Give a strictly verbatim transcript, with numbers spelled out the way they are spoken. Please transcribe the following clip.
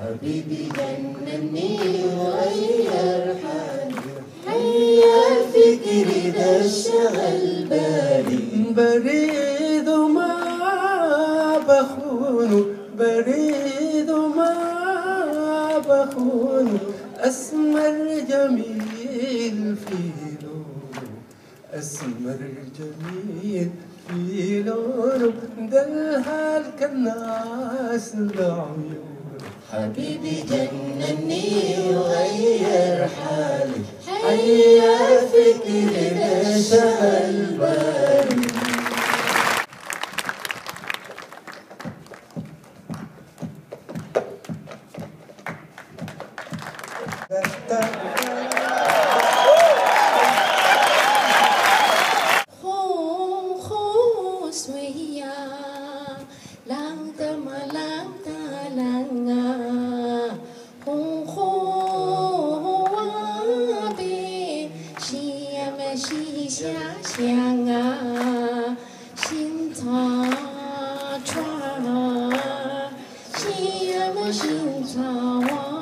حبيبي جنني وغير حالي، هيا فكري ده شغل بالي. بريد وما بخونه، بريد وما بخونه، أسمر جميل في لونه، أسمر جميل في لونه، دلها الكناس لعيونه. حبيبي جنني وغير حالي، هيا فكري ده شغل بالي. lang ta ma lang ta lang a hong ho wa bi xi ya me xi xia xiang a xin ta chua xi ya me xin ta wa